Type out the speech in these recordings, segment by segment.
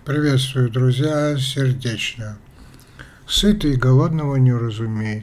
Приветствую, друзья, сердечно. Сытый голодного не разумеет,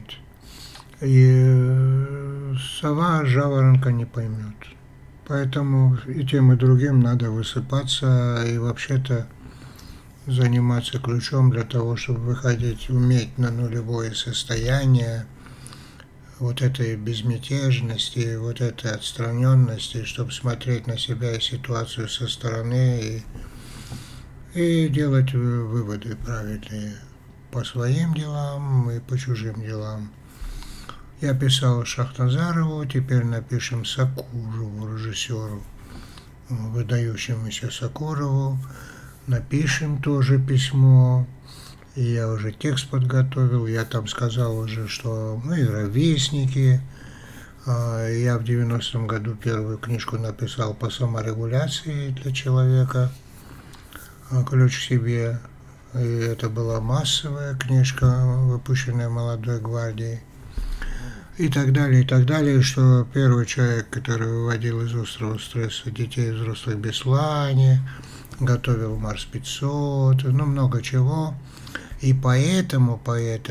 и сова жаворонка не поймет. Поэтому и тем, и другим надо высыпаться и вообще-то заниматься ключом для того, чтобы выходить, уметь на нулевое состояние вот этой безмятежности, вот этой отстраненности, чтобы смотреть на себя и ситуацию со стороны и делать выводы правильные по своим делам и по чужим делам. Я писал Шахназарову, теперь напишем Сокурову, режиссеру, выдающемуся Сокурову. Напишем тоже письмо. И я уже текст подготовил, я там сказал уже, что мы ровесники. Я в 90-м году первую книжку написал по саморегуляции для человека, ключ к себе. И это была массовая книжка, выпущенная молодой гвардией. И так далее, что первый человек, который выводил из острого стресса детей и взрослых без слани, готовил Марс 500, много чего. И поэтому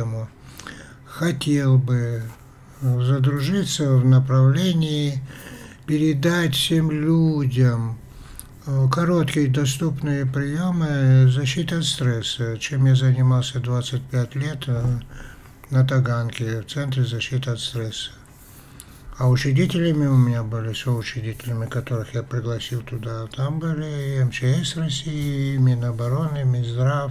хотел бы задружиться в направлении передать всем людям короткие доступные приемы защиты от стресса, чем я занимался 25 лет на Таганке, в Центре защиты от стресса. А учредителями у меня были, соучредителями, которых я пригласил туда, там были и МЧС России, и Минобороны, Минздрав,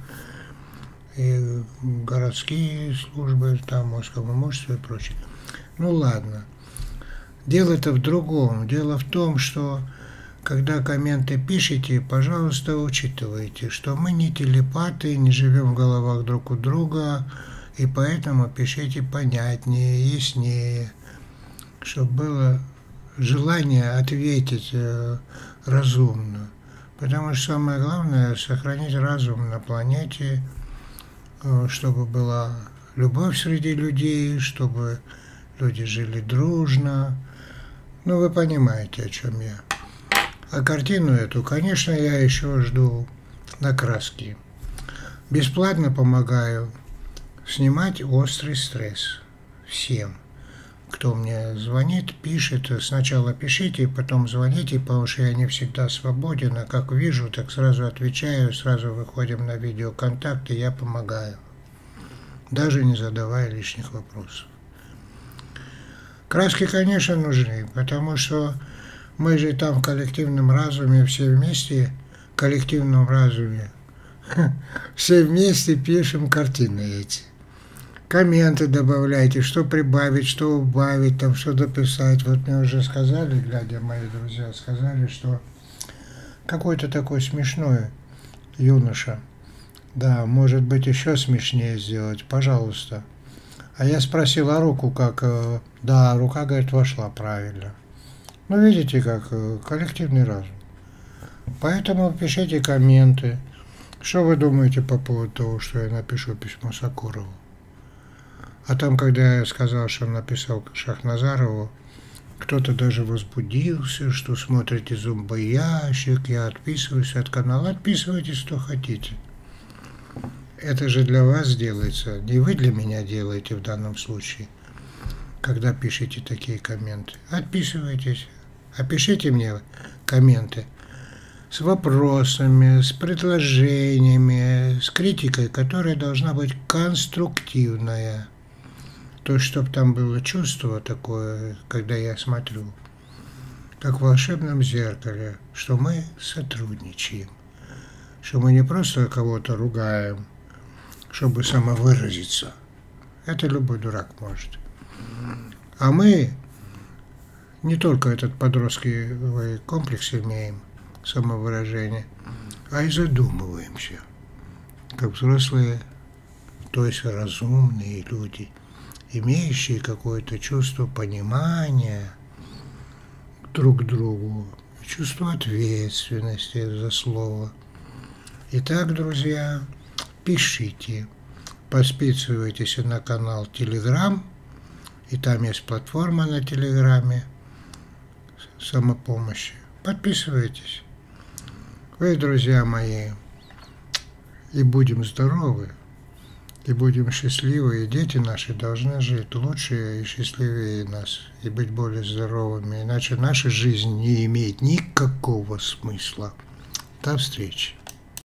и городские службы, там, Московское имущество и прочее. Ладно. Дело-то в другом. Дело в том, что когда комменты пишете, пожалуйста, учитывайте, что мы не телепаты, не живем в головах друг у друга, и поэтому пишите понятнее, яснее, чтобы было желание ответить разумно. Потому что самое главное – сохранить разум на планете, чтобы была любовь среди людей, чтобы люди жили дружно. Вы понимаете, о чем я. А картину эту, конечно, я еще жду на краске. Бесплатно помогаю снимать острый стресс всем, кто мне звонит, пишет. Сначала пишите, потом звоните, потому что я не всегда свободен, а как вижу, так сразу отвечаю, сразу выходим на видеоконтакт, и я помогаю, даже не задавая лишних вопросов. Краски, конечно, нужны, потому что мы же там в коллективном разуме, все вместе, в коллективном разуме, все вместе пишем картины эти. Комменты добавляйте, что прибавить, что убавить, там, что дописать. Вот мне уже сказали, глядя, мои друзья, сказали, что какой-то такой смешной юноша. Да, может быть, еще смешнее сделать, пожалуйста. А я спросил, а руку как? Да, рука, говорит, вошла правильно. Видите, как коллективный разум. Поэтому пишите комменты. Что вы думаете по поводу того, что я напишу письмо Сокурову? А там, когда я сказал, что написал Шахназарову, кто-то даже возбудился, что смотрите зомбоящик, я отписываюсь от канала. Отписывайтесь, что хотите. Это же для вас делается, не вы для меня делаете в данном случае, когда пишете такие комменты. Отписывайтесь, а пишите мне комменты с вопросами, с предложениями, с критикой, которая должна быть конструктивная. То есть, чтобы там было чувство такое, когда я смотрю, как в волшебном зеркале, что мы сотрудничаем, что мы не просто кого-то ругаем, чтобы самовыразиться. Это любой дурак может. А мы не только этот подростковый комплекс имеем, самовыражение, а и задумываемся, как взрослые, то есть разумные люди, имеющие какое-то чувство понимания друг к другу, чувство ответственности за слово. Итак, друзья, пишите, подписывайтесь на канал Telegram, и там есть платформа на Телеграме самопомощи. Подписывайтесь. Вы, друзья мои, и будем здоровы, и будем счастливы, и дети наши должны жить лучше и счастливее нас, и быть более здоровыми, иначе наша жизнь не имеет никакого смысла. До встречи.